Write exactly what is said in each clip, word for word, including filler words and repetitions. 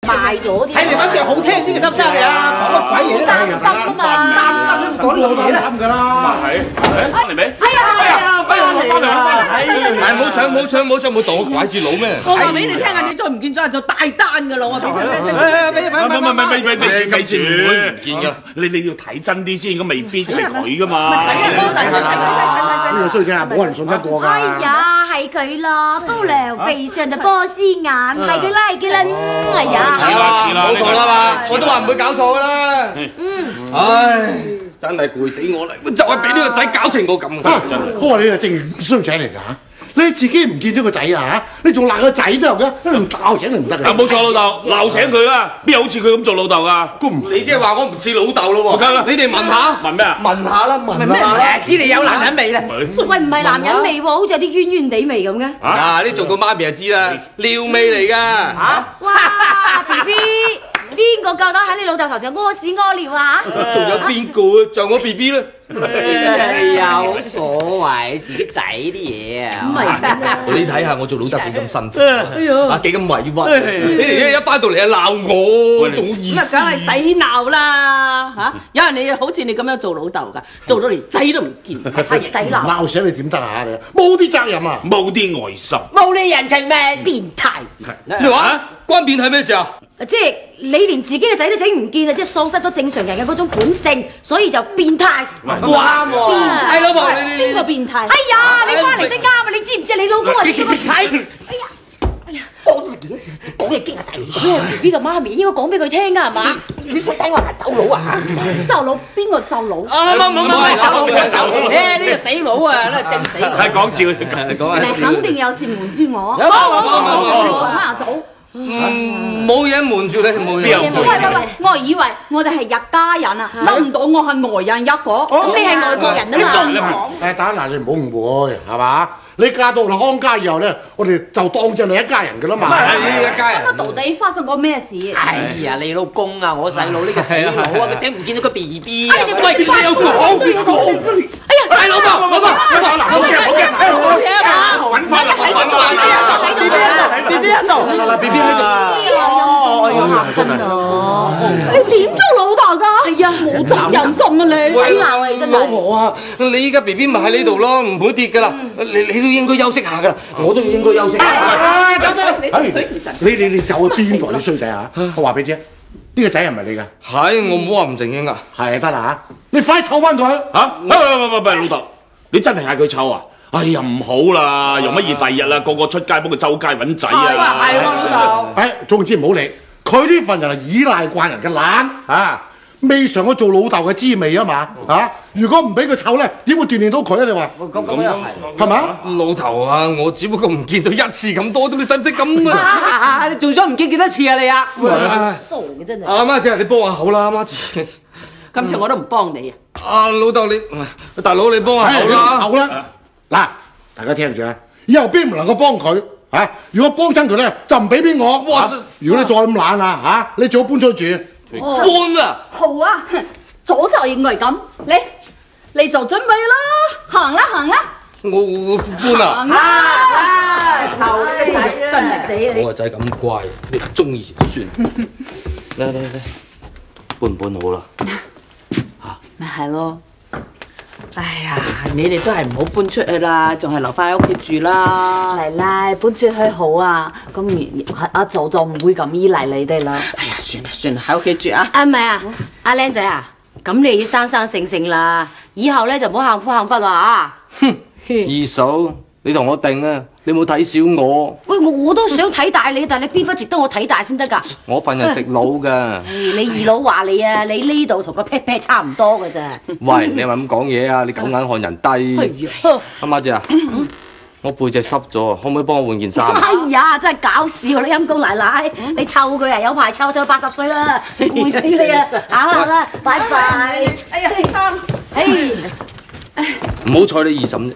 賣咗添。 睇你揾句好聽啲嘅得唔得啊？講乜鬼嘢咧？ 擔心啊嘛， 擔心講呢啲嘢啦。 擔心㗎啦。 係，誒翻嚟未？ 哎呀哎呀， 翻嚟啦！ 係唔好搶唔好搶唔好搶，唔好當我拐子佬咩？ 我話俾你聽啊，你再唔見咗就大單㗎啦！我俾你俾你俾唔係唔係唔係唔係唔係， 今次唔會唔見㗎。 你你要睇真啲先，咁未必係佢噶嘛。 呢個衰仔啊，冇人信得過㗎。 哎呀，係佢咯，高粱鼻上就波斯眼，係佢啦係佢啦，哎呀， 似啦似啦， 冇錯啦嘛，我都話唔會搞錯㗎啦。 嗯， 唉，真係攰死我啦！就係俾呢個仔搞成我咁㗎，真係。 我話你係正衰仔嚟㗎嚇，你自己唔見咗個仔啊嚇，你仲鬧個仔都有嘅，唔鬧醒你唔得啊㗎。 冇錯，老豆鬧醒佢啦，邊有好似佢咁做老豆㗎？ 你即係話我唔似老豆咯喎？你哋問下， 問咩啊？ 問下啦，問咩下啦。 知你有男人味啦？ 喂，唔係男人味喎，好似有啲冤冤地味咁嘅。 啊！呢做過媽咪就知啦，尿味嚟㗎。嚇！ 哇 ，B B， 邊個夠膽喺你老豆頭上屙屎屙尿啊？ 仲有邊個啊？就我 B B 咧。 哎呀，冇所謂，自己仔啲嘢啊。 唔係點啊？ 你睇下我做老豆幾咁辛苦，啊幾咁委屈，你哋一翻到嚟啊鬧我，仲好意思？ 咁啊，梗係抵鬧啦嚇！有人你好似你咁樣做老豆㗎，做到連仔都唔見， 係抵鬧， 鬧醒你點得啊？你冇啲責任啊！ 冇啲愛心。 冇你人情味， 變態。 咩話？關變係咩事啊？ 即係你連自己嘅仔都整唔見啊！即係喪失咗正常人嘅嗰種本性，所以就變態。 啱喎。 係老婆，你邊個變態？哎呀，你翻嚟得啱啊！你知唔知你老公係邊個仔？哎呀，哎呀，講嘢講嘢驚下大佬。B B 嘅媽咪應該講俾佢聽㗎係嘛？ 你想睇我係走佬啊？ 走佬邊個走佬？ 啊唔唔唔唔，走佬走佬！誒呢個死佬啊，呢個正死佬。 係講笑，講你肯定有事瞞住我。 冇冇冇冇你講下早。 嗯，冇嘢瞞住你，冇嘢。 喂喂喂，我以為我哋係一家人啊，諗唔到我係外人一個，咁你係外國人啊嘛？ 誒，打嗱你唔好誤會係嘛？你嫁到嚟康家以後咧，我哋就當正你一家人㗎啦嘛。 係一家人。 咁到底發生過咩事？ 哎呀，你老公啊，我細佬呢個死佬啊，佢整唔見咗個 B B 啊！ 喂，你有講邊個？ 哎呀， 係老婆，老婆，老婆， 好嘅好嘅， 好嘢啊！ 揾翻啦，揾翻啦 B B 喺度，B B 喺度， 嗱嗱 B B 喺度。 哦，嚇親啊！你點做老豆㗎？係啊，冇責任心啊你！ 喂， 鬧啊你真係！ 老婆啊，你依家 B B 咪喺呢度咯，唔會跌㗎啦。你你都應該休息下㗎啦，我都應該休息下。 啊，等等，你你你走去邊度？你衰仔啊！我話俾你知，呢個仔係咪你㗎？ 係，我唔好話唔正經㗎。 係得啦嚇，你快啲湊翻佢嚇！喂喂喂喂喂，老豆，你真係嗌佢湊啊？哎呀，唔好啦，容乜易第二日啦，個個出街幫佢周街揾仔啊！ 係喎老豆。 誒，總之唔好理佢呢份人係依賴慣人嘅懶啊，未嘗過做老豆嘅滋味啊嘛嚇！如果唔俾佢湊咧，點會鍛鍊到佢啊？你話咁咁又係。 係嘛？ 老頭啊，我只不過唔見咗一次咁多，你使唔使咁啊？ 你做咗唔見幾多次啊你啊？ 傻嘅真係。 阿媽姐，你幫下口啦，阿媽姐。 今次我都唔幫你啊！ 啊，老豆你，大佬你幫下口啦。 好啦，嗱，大家聽住啊，以後邊唔能夠幫佢嚇？如果幫親佢咧，就唔俾邊我。 哇！ 如果你再咁懶啊嚇，你最好搬出去住。 搬啊！ 好啊，早就認為咁，你你做準備啦，行啦行啦， 我我搬啊！ 行啦！ 臭呢個仔真係死啊你！ 我個仔咁乖，你中意就算。嚟嚟嚟，搬唔搬好啦？ 咪係咯。哎呀，你哋都係唔好搬出去啦，仲係留翻喺屋企住啦。 奶奶搬出去好啊，咁阿祖就唔會咁依賴你哋啦。 哎呀，算啦算啦，喺屋企住啊。 啊唔係啊，阿靚仔啊，咁你要生生性性啦，以後咧就唔好喊苦喊忽啦啊！ 哼，二嫂，你同我定啊！你冇睇小我。 喂，我我都想睇大你，但係你邊忽值得我睇大先得㗎？ 我份人食腦㗎。 你二佬話你啊，你呢度同個 pat pat 差唔多㗎咋？ 喂，你係咪咁講嘢啊？你狗眼看人低。阿媽姐啊，我背脊濕咗，可唔可以幫我換件衫？ 哎呀，真係搞笑啦！陰公奶奶，你湊佢啊，有排湊，湊到八十歲啦，攰死你啊！行啦啦，拜拜。 哎呀，衫， 哎， 唔好睬你二嬸啫。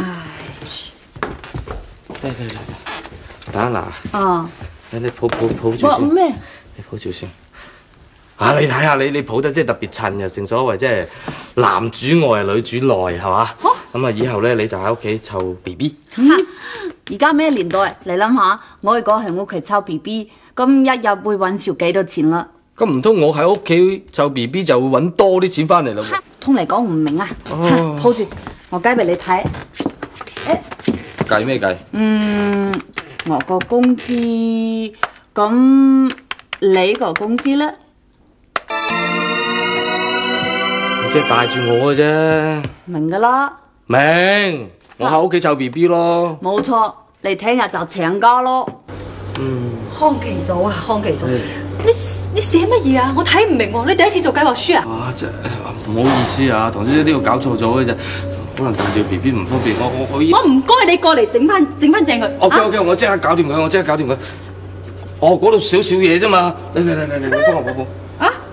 嚟嚟嚟嚟，等下嗱， 哦， 你你抱抱抱住先， 咩？ 你抱住先。啊，你睇下你你抱得真係特別襯嘅，正所謂即係男主外女主內係嘛？咁啊，以後咧你就喺屋企湊 B B。 而家咩年代？你諗下，我如果喺屋企湊 B B， 咁一日會揾少幾多錢啦？ 咁唔通我喺屋企湊 B B 就會揾多啲錢翻嚟咯？ 通嚟講唔明啊！ 哦抱住，我計俾你睇。 計咩計？ 嗯，我個工資，咁你個工資咧？ 你即係帶住我嘅啫。 明噶啦。 明，我喺屋企湊 B B 咯。 冇錯，你聽日就請假咯。 嗯。 康琪組啊，康琪組，你你寫乜嘢啊？我睇唔明喎，你第一次做計劃書啊？ 啊，真唔好意思啊，唐小姐呢個搞錯咗嘅啫，可能帶住 B B 唔方便，我我我我唔該你過嚟整翻整翻正佢。 OK OK，我即刻搞掂佢，我即刻搞掂佢。哦，嗰度少少嘢啫嘛，嚟嚟嚟嚟嚟，你幫我幫我。啊？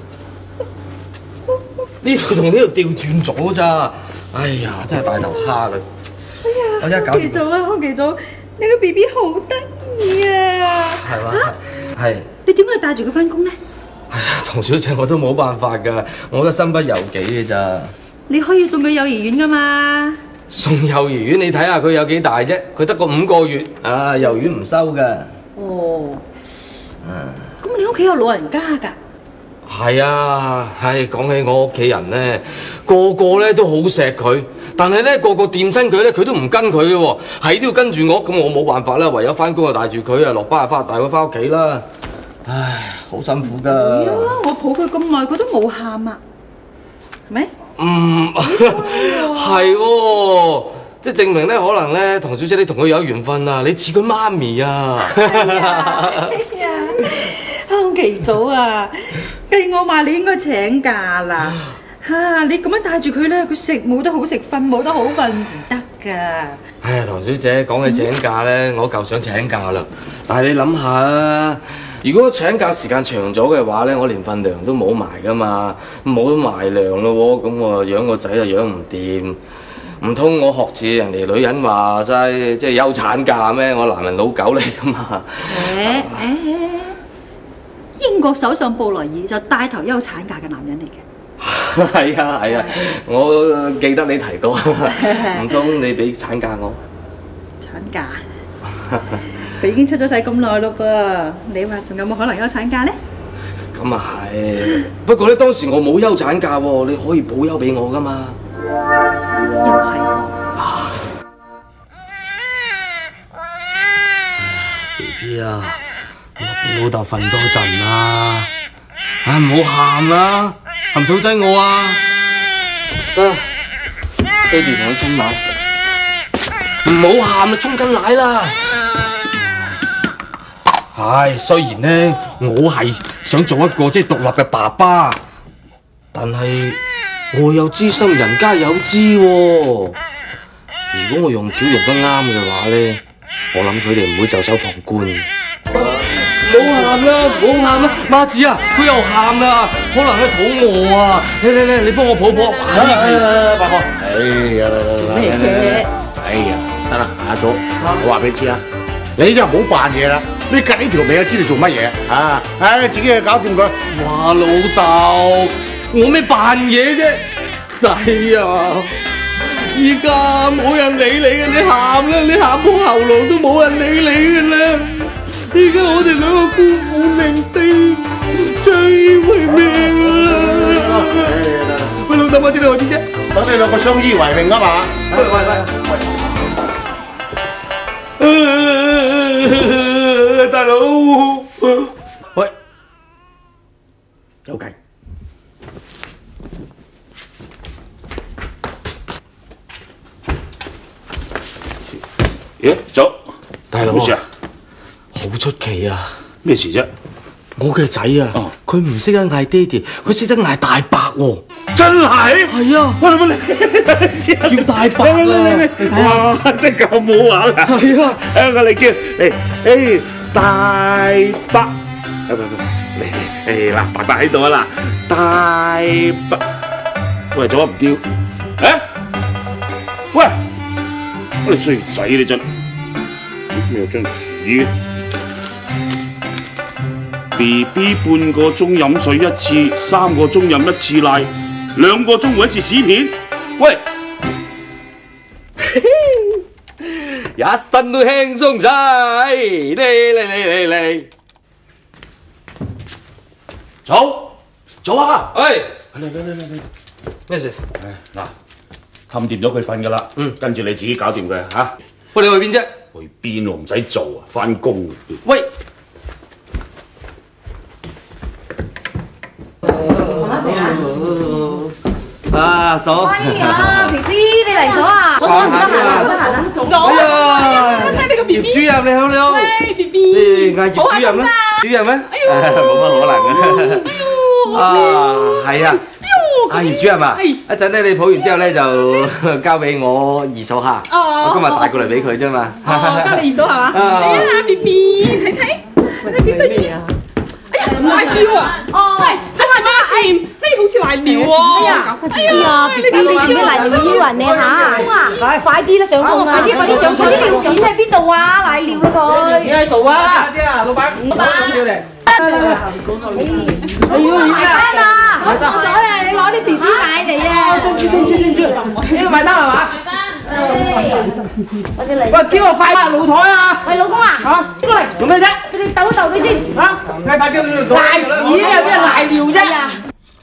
呢度同呢度調轉咗咋？哎呀，真係大頭蝦啦！哎呀，我即刻搞掂。 康琪組啊，康琪組，你個 B B 好得意啊！ 係嘛？係。 你點解帶住佢翻工咧？ 哎呀，唐小姐，我都冇辦法㗎，我都身不由己嘅咋。 你可以送佢幼兒園噶嘛？ 送幼兒園，你睇下佢有幾大啫？佢得個五個月，啊，幼兒園唔收㗎。 哦。嗯。咁你屋企有老人家㗎？ 係啊，係講起我屋企人咧，個個咧都好錫佢，但係咧個個掂親佢咧，佢都唔跟佢嘅喎，係都要跟住我，咁我冇辦法啦，唯有翻工就帶住佢啊，落班就翻帶佢翻屋企啦。唉，好辛苦㗎。 係啊，我抱佢咁耐，佢都冇喊啊，係咪？ 嗯，係喎，即係證明咧，可能咧，唐小姐你同佢有緣分啊，你似佢媽咪啊。 係啊，康琪組啊，計我話你應該請假啦。嚇，你咁樣帶住佢咧，佢食冇得好食，瞓冇得好瞓，唔得㗎。 哎呀，唐小姐講起請假咧，我夠想請假啦。但係你諗下啊，如果請假時間長咗嘅話咧，我連份糧都冇埋㗎嘛，冇埋糧咯喎，咁我養個仔就養唔掂。唔通我學似人哋女人話齋，即係休產假咩？我男人老狗嚟㗎嘛。 誒誒，英國首相布萊爾就帶頭休產假嘅男人嚟嘅。 係啊係啊，我記得你提過，唔通你俾產假我？ 產假？佢已經出咗世咁耐咯噃，你話仲有冇可能休產假咧？ 咁啊係，不過咧當時我冇休產假喎，你可以補休俾我噶嘛？ 又係喎。 B B 啊，我老豆瞓多陣啦，啊唔好喊啦。係咪肚仔我啊？得，爹哋同佢沖奶，唔好喊啦，沖緊奶啦。唉，雖然咧我係想做一個即係獨立嘅爸爸，但係我有知心人家有知喎。如果我用橋用得啱嘅話咧，我諗佢哋唔會袖手旁觀。唔好喊啦，唔好喊啦，媽子啊，佢又喊啦，可能係肚餓啊！你你你，你幫我抱抱。係，伯伯。 哎呀， 咩啫？ 哎呀，得啦，阿祖，我話俾你知啊，你就唔好扮嘢啦，你趌呢條尾就知你做乜嘢啊！唉，自己去搞掂佢。 哇，老豆，我咩扮嘢啫？仔啊，依家冇人理你嘅，你喊啦，你喊破喉嚨都冇人理你嘅啦。而家我哋兩個孤苦伶仃，相依為命啊！喂，老豆，我知你何止啫？ 等你兩個相依為命啊嘛！ 喂喂喂，大佬，喂，有計。 咦，走， 大佬， 冇事啊？ 好出奇啊！ 咩事啫？ 我嘅仔啊，佢唔識得嗌爹哋，佢識得嗌大伯喎。 真係？ 係啊！ 喂，你叫大伯啊！ 哇，真係咁好玩啊！ 係啊！ 誒，我嚟叫嚟，誒，大伯，唔唔唔，嚟嚟，誒嗱，大伯喺度啊嗱，大伯，喂，做乜唔叫？誒，喂，你衰仔你真，咩有張紙嘅 ？B B 半個鐘飲水一次，三個鐘飲一次奶，兩個鐘換一次屎片。喂， 一身都輕鬆晒。嚟嚟嚟嚟嚟， 走走啊！ 哎， 嚟嚟嚟嚟嚟， 咩事？ 嗱，氹掂咗佢瞓噶啦， 嗯， 跟住你自己搞掂佢嚇。 喂，你去邊啫？ 去邊喎？唔使做啊，翻工。 喂，啊嫂， 哎呀，B B 你嚟咗啊？我得閒啊，得閒啊，做咗哎啊！ 呀，葉主任你好你好， 喂，B B， 你嗌葉主任咩？主任咩？冇乜可能嘅。啊，係啊。阿葉主任啊，一陣咧你抱完之後咧就交俾我二嫂下，我今日帶過嚟俾佢啫嘛。 哦，交你二嫂係嘛？哎呀，B B，睇睇，睇邊得意啊！哎呀，瀨尿啊！ 哦， 喂，阿媽媽，呢好似瀨尿喎！ 哎呀，哎呀，B B 你做咩瀨尿啊你嚇？快啲啦，上工啊！快啲快啲上工！啲尿片喺邊度啊？瀨尿啦佢！ 你喺度啊！ 啲啊，老闆， 老闆咁叫你。 哎呦，埋單啦！ 我咗啦，你攞啲 B B 奶嚟啊！ 跟住跟住跟住，呢個埋單係嘛？ 我哋嚟。 喂，叫我快下露台啊！ 喂，老公啊， 嚇， 過嚟， 做咩啫？ 你哋鬥一鬥佢先。 嚇， 嗌快叫你嚟賴屎啊！邊係賴尿啫？ 係啊。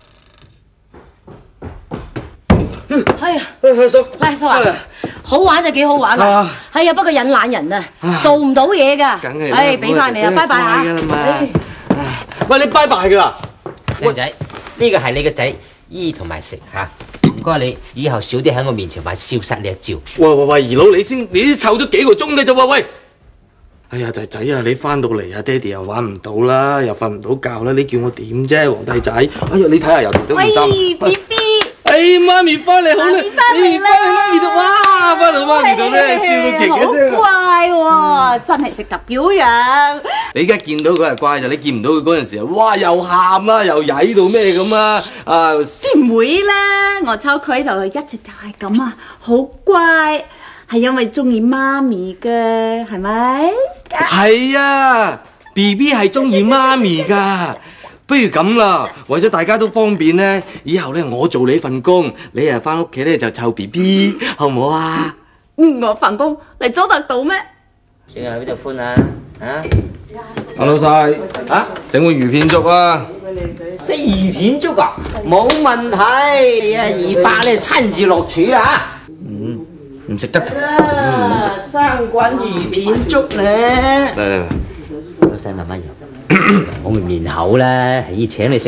哎呀， 阿嫂， 拉叔啊，好玩就幾好玩啊！係啊，不過引懶人啊，做唔到嘢㗎。 梗係啦， 唉，俾翻你啊，拜拜嚇。 喂，你拜拜㗎啦！ 靚仔，呢個係你個仔醫同埋食嚇，唔該你以後少啲喺我面前玩消失呢一招。 喂喂喂，二佬你先，你先湊咗幾個鐘嘅啫喎喂！哎呀，仔仔啊，你翻到嚟啊，爹哋又玩唔到啦，又瞓唔到覺啦，你叫我點啫，皇帝仔？哎呀，你睇下又條咗件衫。 喂，B B。 哎，媽咪翻嚟好啦， 翻嚟啦！ 媽咪度，哇，翻到媽咪度咧，笑到極嘅聲。 好乖喎，真係識得表揚。 你而家見到佢係乖就，你見唔到佢嗰陣時啊，哇，又喊啦，又曳到咩咁啊！啊， 唔會啦，我抽佢就一直就係咁啊，好乖，係因為中意媽咪嘅，係咪？ 係啊 ，B B 係中意媽咪噶。不如咁啦，為咗大家都方便咧，以後咧我做你份工，你啊翻屋企咧就湊 B B，好唔好啊？ 嗯，我份工你做得到咩？ 先喺邊度歡啊？啊？ 阿老細，啊，整碗魚片粥啊！ 食魚片粥啊？冇問題，你啊二伯咧親自落廚啊！ 嗯，唔食得㗎。 嗯，生滾魚片粥咧。 嚟嚟嚟， 老細慢慢飲。我咪面口啦，要請你食。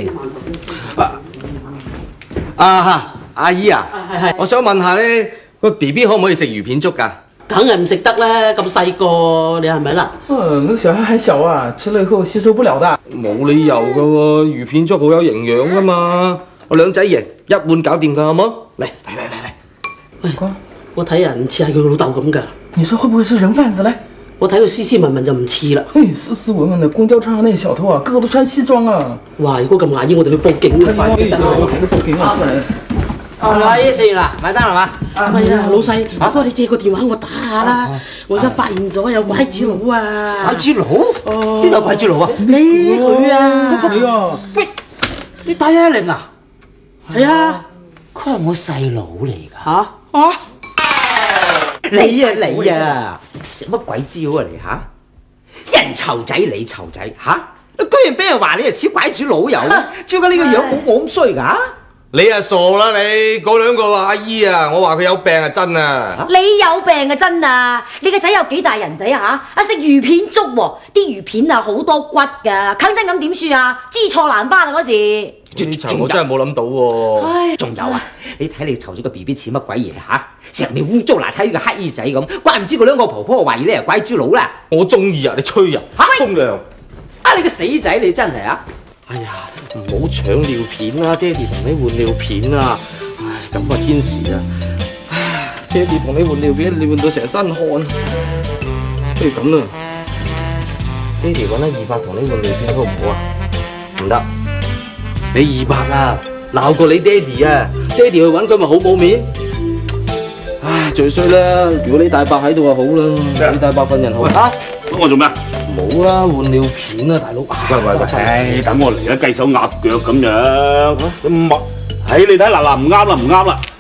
啊，阿姨啊，我想問下咧，個 B B 可唔可以食魚片粥㗎？ 梗係唔食得啦，咁細個你係咪啦？ 嗯，那個小孩還小啊，吃了以後吸收不了的。 冇理由㗎喎，魚片粥好有營養㗎嘛。我兩仔爺一碗搞掂㗎，好冇？嚟嚟嚟嚟嚟。 喂，我睇人唔似係佢老豆咁㗎。 你說會不會是人販子呢？ 我睇佢斯斯文文就唔似啦。 嘿，斯斯文文的公交車上那小偷啊，個個都穿西裝啊！ 哇！如果咁牙煙，我哋去報警啊！快啲啊！ 報警啊！ 阿姨食完啦，買單係嘛？ 係啊，老細，唔該你借個電話我打下啦。我而家發現咗有拐子佬啊！ 拐子佬？邊度拐子佬啊？ 你佢啊！ 你啊！ 喂，你打一一零啊？係啊， 佢係我細佬嚟㗎。 嚇啊！ 你啊你啊，食乜鬼招啊你吓？人湊仔你湊仔吓？你居然俾人話你係似拐子佬友，照緊你個樣冇我咁衰㗎？ 你啊傻啦你！嗰兩個阿姨啊，我話佢有病啊真啊！ 你有病啊真啊！你個仔有幾大人仔啊吓？啊食魚片粥喎，啲魚片啊好多骨㗎，啃真咁點算啊？知錯難返啊嗰時。 呢層我真係冇諗到喎。 仲有啊！你睇你湊咗個 B B 似乜鬼嘢吓？成面污糟邋遢，個乞衣仔咁，怪唔知嗰兩個婆婆懷疑你係拐豬佬啦！ 我中意啊！你吹人嚇風涼啊！你個死仔你真係啊！ 哎呀，唔好搶尿片啦！爹哋同你換尿片啊！唉，咁啊天時啊！唉，爹哋同你換尿片，你換到成身汗。不如咁啦，爹哋揾阿二伯同你換尿片好唔好啊？唔得。你二伯啊，鬧過你爹哋啊，爹哋去揾佢咪好冇面？唉，最衰啦！如果你大伯喺度就好啦，你大伯份人好啊！ 咁我做咩啊？ 冇啦，換尿片啊，大佬！ 喂喂喂，唉，等我嚟啦，雞手鴨腳咁樣，咁咪，唉，你睇嗱嗱唔啱啦，唔啱啦！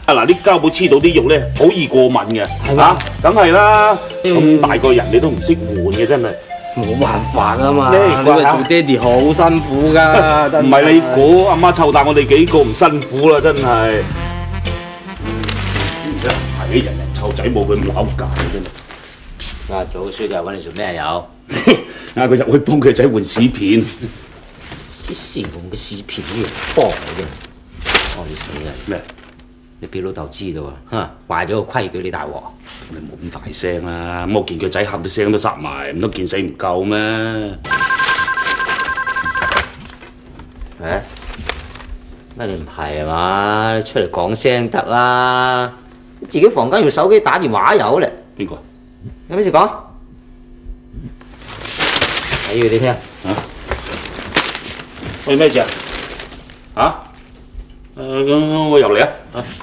啊嗱，啲膠布黐到啲肉咧，好易過敏嘅， 係嘛啊，梗係啦，咁大個人你都唔識換嘅，真係。 冇辦法啊嘛， 呢你話做爹哋好辛苦噶，真唔係你估，阿媽湊大我哋幾個唔辛苦啦，真係。係人人湊仔冇佢咁扭架真係。 阿祖書就揾你做咩有？ 嗌佢入去幫佢仔換屎片。 啲時換嘅屎片呢樣幫你啫，害死啊！ 咩？ 你俾老豆知道啊！嚇，壞咗個規矩，你大鑊。 你冇咁大聲啦！咁我見佢仔喊到聲都塞埋，唔通見死唔救咩？ 誒，乜你唔係啊嘛？你出嚟講聲得啦！自己房間用手機打電話有咧。 邊個？ 有咩事講？睇住你聽。 啊？喂，咩事啊？啊？誒、呃，我入嚟啊！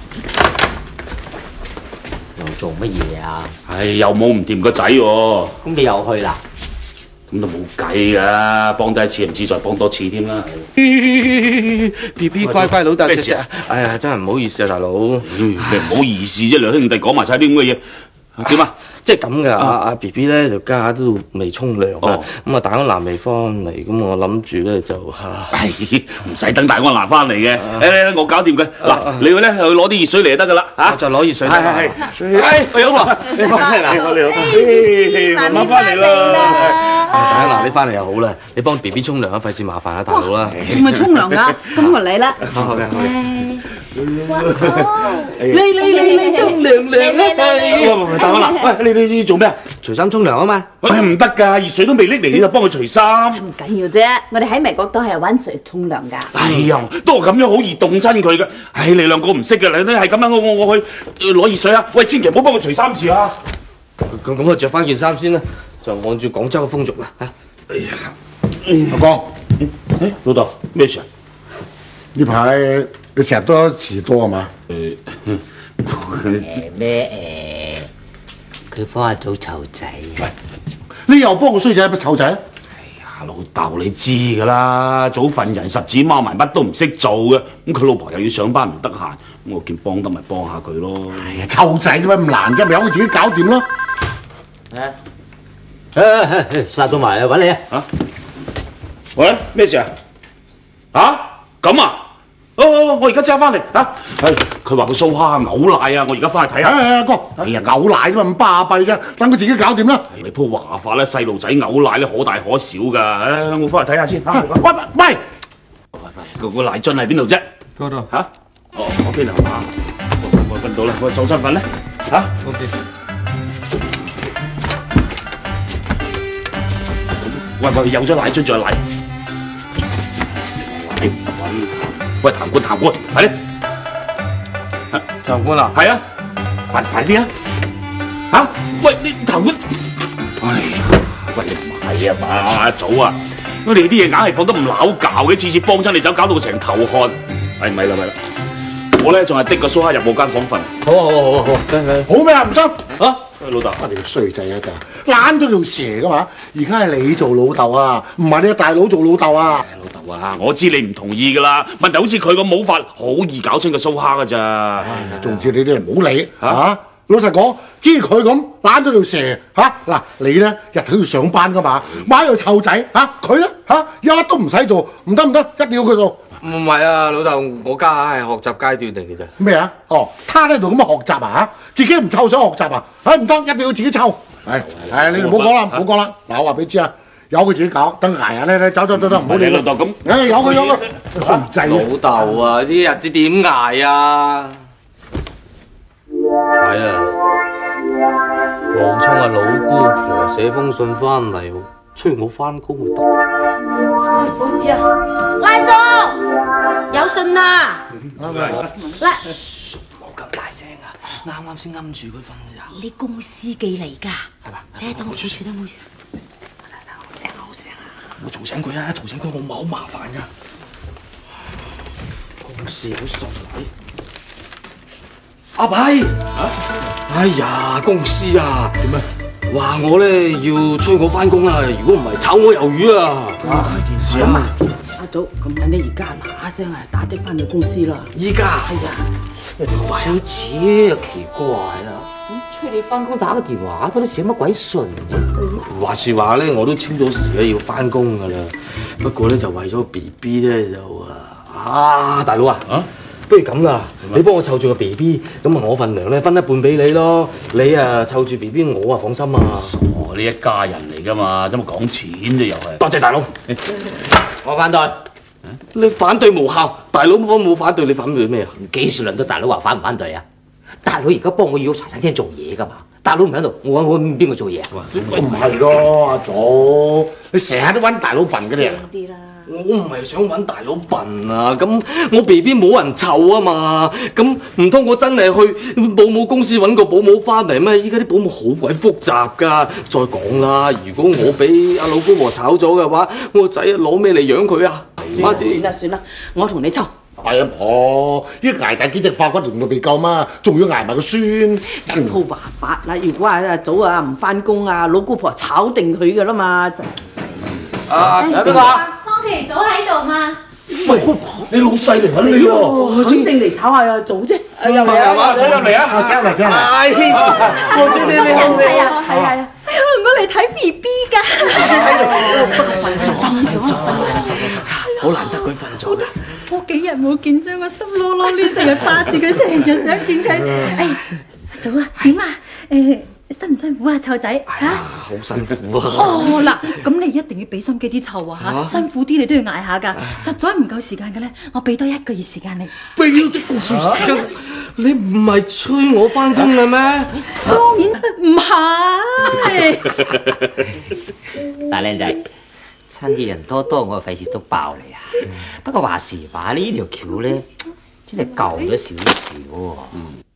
又做乜嘢啊？ 唉，又冇唔掂個仔喎。 咁你又去啦？ 咁都冇計噶，幫得一次唔止再幫多次添啦。 B B 乖乖老豆咩事啊？ 哎呀，真係唔好意思啊，大佬。 你唔好意思啫，兩兄弟講埋晒啲咁嘅嘢，點啊？ 即係咁噶，阿阿 B B 咧就家下都未沖涼啊，咁啊大安南未翻嚟，咁我諗住咧就嚇， 唔使等大安南翻嚟嘅，嚟嚟我搞掂佢。嗱，你去咧去攞啲熱水嚟就得噶啦，嚇。 就攞熱水。 係係係。哎，喂，好啊，你翻嚟啦，你好，你好，媽媽翻嚟啦。 大安南你翻嚟又好啦，你幫 B B 沖涼啊，費事麻煩啊，大佬啦。 唔係沖涼噶，咁我嚟啦。 好好嘅，好嘅。 你你你你沖涼涼啦！ 喂，大安南，喂，你你你做咩啊？ 除衫沖涼啊嘛。 喂，唔得㗎，熱水都未拎嚟，你就幫佢除衫。 唔緊要啫，我哋喺美國都係揾水沖涼噶。 哎呀，都係咁樣好易凍親佢嘅。唉，你兩個唔識嘅，你都係咁樣，我我我去攞熱水啊！喂，千祈唔好幫佢除衫住啊！ 咁咁我着翻件衫先啦，就按照廣州嘅風俗啦嚇。 哎呀，阿光， 誒老豆咩事啊？ 呢排你成日都遲到係嘛？ 誒誒咩誒？佢幫阿祖湊仔。 你又幫個衰仔湊仔？ 阿老豆你知㗎啦，早份人十指孖埋乜都唔識做嘅，咁佢老婆又要上班唔得閒，咁我見幫得咪幫下佢咯。 哎呀，湊仔點解咁難啫？咪由佢自己搞掂咯。 誒誒殺到埋啊！揾你啊！ 嚇？喂，咩事啊？嚇？咁啊？哦，我而家即刻翻嚟嚇。係，佢話個蘇蝦嘔奶啊！我而家翻去睇下。 哎呀，哥，哎呀，嘔奶啫嘛，咁巴閉啫，等佢自己搞掂啦。 你鋪話法咧，細路仔嘔奶咧可大可小㗎。唉，我翻去睇下先嚇。 喂喂喂， 個個奶樽喺邊度啫？ 嗰度嚇？哦，嗰邊啊嘛。我我瞓到啦，我手身份咧嚇。 O K。 喂喂，有咗奶樽仲有奶。奶喂，譚官譚官，快啲！ 長官啊， 係啊，快快啲啊！嚇！喂，你譚官，哎呀，喂你唔係啊嘛，阿祖啊，你啲嘢硬係放得唔撈教嘅，次次幫親你手，搞到成頭汗。係咪啦咪啦？我咧仲係的個蘇蝦入我間房瞓。 好好好好好，得得。 好咩啊？唔得啊！老豆， 你個衰仔啊！㗎，懶咗條蛇噶嘛？而家係你做老豆啊，唔係你個大佬做老豆啊！ 老豆啊，我知你唔同意噶啦，問題好似佢咁冇法，好易搞清個蘇蝦噶咋。 總之你啲人唔好理嚇。啊老實講，知佢咁懶咗條蛇嚇嗱、啊，你咧日頭要上班噶嘛，買又湊仔嚇，佢咧嚇一粒都唔使做，唔得唔得，一定要佢做。 唔係啊，老豆，我家下係學習階段嚟嘅啫。 咩啊？哦，他喺度咁樣學習啊嚇，自己唔湊想學習啊？唉唔得，一定要自己湊。係係，你哋唔好講啦，唔好講啦。嗱，我話俾你知啊，由佢自己搞，等捱啊！你你走走走走，唔好理老豆咁。 唉，有佢有佢，衰仔。 老豆啊，啲日子點捱啊？係啊，黃聰啊，老姑婆寫封信翻嚟，催我翻工就得。 報紙啊，拉叔有信啊！拉， 冇咁大聲啊！啱啱先揞住佢瞓咋。 你公司寄嚟㗎， 係嘛？ 誒，等我出去，等我出去。 好聲啊，好聲啊！我嘈醒佢啊，嘈醒佢我唔係好麻煩㗎。公司好順利。阿伯，哎呀，公司啊，點啊？話我咧要催我翻工啊，如果唔係炒我魷魚啊！咁大件事啊！ 阿祖，咁你而家嗱嗱聲啊，打的翻去公司啦。 依家係啊。 小姐奇怪啦，咁催你翻工打個電話，嗰啲寫乜鬼信啫？ 話是話咧，我都超咗時咧要翻工噶啦。不過咧就為咗 B B 咧就啊啊大佬啊，啊不如咁啦，你幫我湊住個 B B， 咁啊我份糧咧分一半俾你咯。你啊湊住 B B， 我啊放心啊。 哦，你一家人嚟噶嘛，做乜講錢啫又係？ 多謝大佬。 我反對。 你反對無效，大佬冇冇反對，你反對咩啊？ 幾時輪到大佬話反唔反對啊？大佬而家幫我要茶餐廳做嘢噶嘛，大佬唔喺度，我我邊個做嘢啊？ 唔係咯，阿祖，你成日都揾大佬笨嘅你啊！ 啲啦。 我唔係想揾大佬笨啊，咁我 B B 冇人湊啊嘛，咁唔通我真係去保姆公司揾個保姆翻嚟咩？依家啲保姆好鬼複雜噶。再講啦，如果我俾阿老姑婆炒咗嘅話，我個仔攞咩嚟養佢啊？ 算啦算啦，我同你湊。 係阿婆，依捱大幾隻化骨龍都未夠嘛，仲要捱埋個孫，真鋪話法啦！如果阿祖啊唔翻工啊，老姑婆炒定佢噶啦嘛，就啊係邊個啊？ 康琪嫂喺度嘛？ 喂，你老細嚟揾你喎， 肯定嚟炒下阿祖啫。 入嚟啊！ 入嚟啊！ 聽嚟聽嚟。 哎，你你你好係啊係啊係啊！我嚟睇 B B 㗎。瞓咗瞓咗， 好難得佢瞓咗。 我幾日冇見咗我心囉囉攣，成日掛住佢，成日想見佢。哎，早啊，點啊？誒，辛唔辛苦啊，湊仔嚇？ 好辛苦啊！ 哦，嗱，咁你一定要俾心機啲湊啊嚇，辛苦啲你都要捱下㗎。實在唔夠時間嘅咧，我俾多一個月時間你。 俾咗一個月時間，你唔係催我翻工嘅咩？ 當然唔係。 大靚仔，趁熱人多多，我費事都爆你啊！不過話時話呢條橋咧，真係舊咗少少喎。